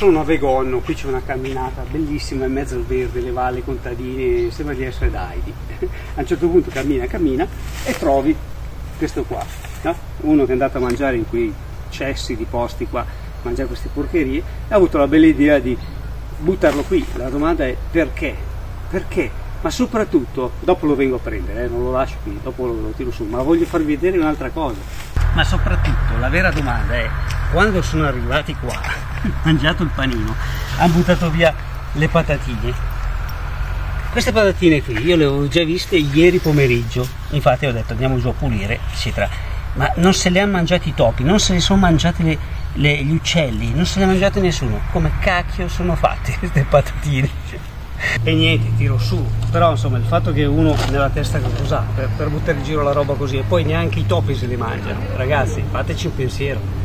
sono a Vegonno, qui c'è una camminata bellissima in mezzo al verde, le valli contadine, sembra di essere da Heidi. A un certo punto cammina e trovi questo qua, no? Uno che è andato a mangiare in quei cessi di posti qua, mangiare queste porcherie, e ha avuto la bella idea di buttarlo qui. La domanda è perché? Perché? Ma soprattutto, dopo lo vengo a prendere, non lo lascio qui, dopo lo tiro su, ma voglio farvi vedere un'altra cosa. Ma soprattutto la vera domanda è, quando sono arrivati qua, hanno mangiato il panino, hanno buttato via le patatine. Queste patatine qui io le avevo già viste ieri pomeriggio, infatti ho detto andiamo giù a pulire, eccetera. Ma non se le hanno mangiati i topi, non se le sono mangiati gli uccelli, non se le ha mangiate nessuno. Come cacchio sono fatte queste patatine? E niente, tiro su. Però insomma il fatto che uno nella testa cosa ha per buttare in giro la roba così, e poi neanche i topi se le mangiano, ragazzi, fateci un pensiero.